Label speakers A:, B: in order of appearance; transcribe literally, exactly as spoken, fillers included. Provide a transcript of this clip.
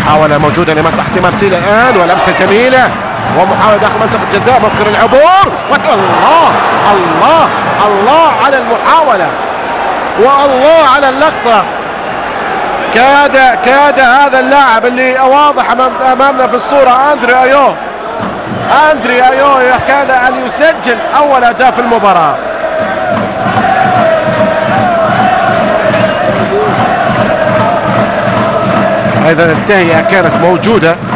A: محاولة موجودة لمصلحة مارسيليا الآن، ولمسة جميلة ومحاولة داخل منطقة الجزاء، ممكن العبور. الله الله الله على المحاولة والله على اللقطة. كاد كاد هذا اللاعب اللي واضح أمامنا في الصورة أندري أيو أندري أيو كاد أن يسجل أول أهداف المباراة. أيضا التهيئة كانت موجودة